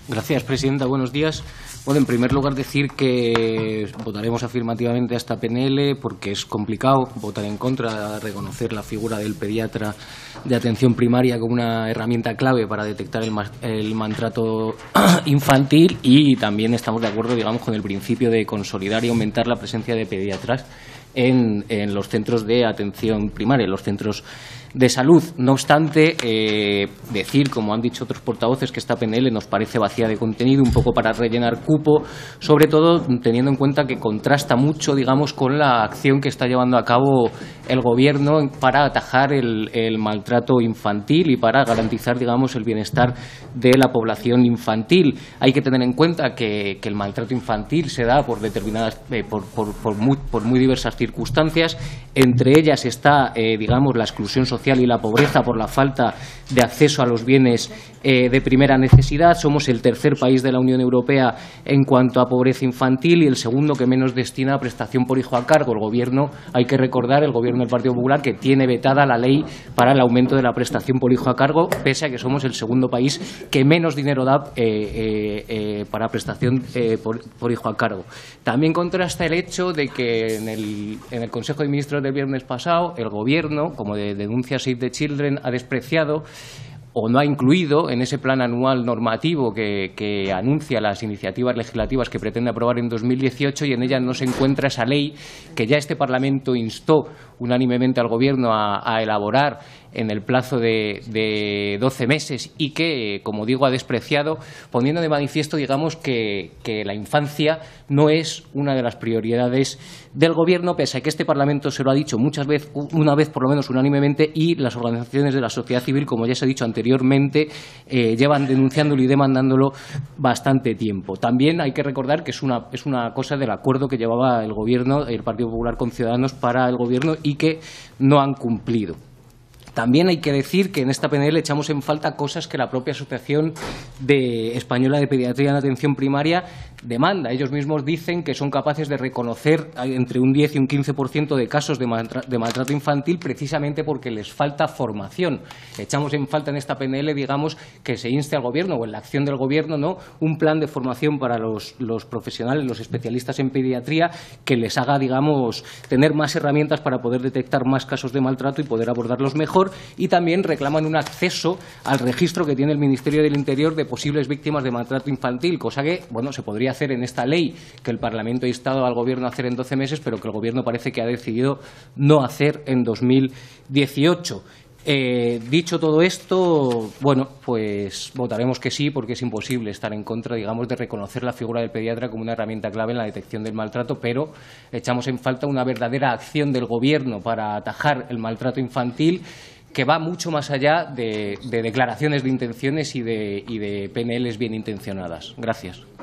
Gracias, presidenta. Buenos días. Bueno, en primer lugar decir que votaremos afirmativamente a esta PNL porque es complicado votar en contra, reconocer la figura del pediatra de atención primaria como una herramienta clave para detectar el maltrato infantil, y también estamos de acuerdo, digamos, con el principio de consolidar y aumentar la presencia de pediatras en los centros de atención primaria, en los centros de salud. No obstante, decir, como han dicho otros portavoces, que esta PNL nos parece vacía de contenido, un poco para rellenar cupo, sobre todo teniendo en cuenta que contrasta mucho, digamos, con la acción que está llevando a cabo el Gobierno para atajar el maltrato infantil y para garantizar, digamos, el bienestar de la población infantil. Hay que tener en cuenta que el maltrato infantil se da por determinadas, por muy diversas circunstancias. Entre ellas está, digamos, la exclusión social y la pobreza por la falta de acceso a los bienes de primera necesidad. Somos el tercer país de la Unión Europea en cuanto a pobreza infantil y el segundo que menos destina a prestación por hijo a cargo. El Gobierno, hay que recordar, el Gobierno del Partido Popular, que tiene vetada la ley para el aumento de la prestación por hijo a cargo, pese a que somos el segundo país que menos dinero da para prestación por hijo a cargo. También contrasta el hecho de que en el Consejo de Ministros del viernes pasado el Gobierno, como denuncia Save the Children, ha despreciado o no ha incluido en ese plan anual normativo que anuncia las iniciativas legislativas que pretende aprobar en 2018, y en ella no se encuentra esa ley que ya este Parlamento instó unánimemente al Gobierno a elaborar en el plazo de 12 meses y que, como digo, ha despreciado, poniendo de manifiesto, digamos, que la infancia no es una de las prioridades del Gobierno, pese a que este Parlamento se lo ha dicho muchas veces, una vez por lo menos unánimemente, y las organizaciones de la sociedad civil, como ya se ha dicho anteriormente, llevan denunciándolo y demandándolo bastante tiempo. También hay que recordar que es una cosa del acuerdo que llevaba el Gobierno, el Partido Popular, con Ciudadanos para el Gobierno y que no han cumplido. También hay que decir que en esta PNL echamos en falta cosas que la propia Asociación Española de Pediatría en Atención Primaria demanda. Ellos mismos dicen que son capaces de reconocer entre un 10 y un 15% de casos de maltrato infantil, precisamente porque les falta formación. Echamos en falta en esta PNL, digamos, que se inste al Gobierno, o en la acción del Gobierno, ¿no?, un plan de formación para los profesionales, los especialistas en pediatría, que les haga, digamos, tener más herramientas para poder detectar más casos de maltrato y poder abordarlos mejor. Y también reclaman un acceso al registro que tiene el Ministerio del Interior de posibles víctimas de maltrato infantil, cosa que, bueno, se podría hacer en esta ley que el Parlamento ha instado al Gobierno a hacer en 12 meses, pero que el Gobierno parece que ha decidido no hacer en 2018. Dicho todo esto, bueno, pues votaremos que sí, porque es imposible estar en contra, digamos, de reconocer la figura del pediatra como una herramienta clave en la detección del maltrato, pero echamos en falta una verdadera acción del Gobierno para atajar el maltrato infantil, que va mucho más allá de declaraciones de intenciones y de PNLs bien intencionadas. Gracias.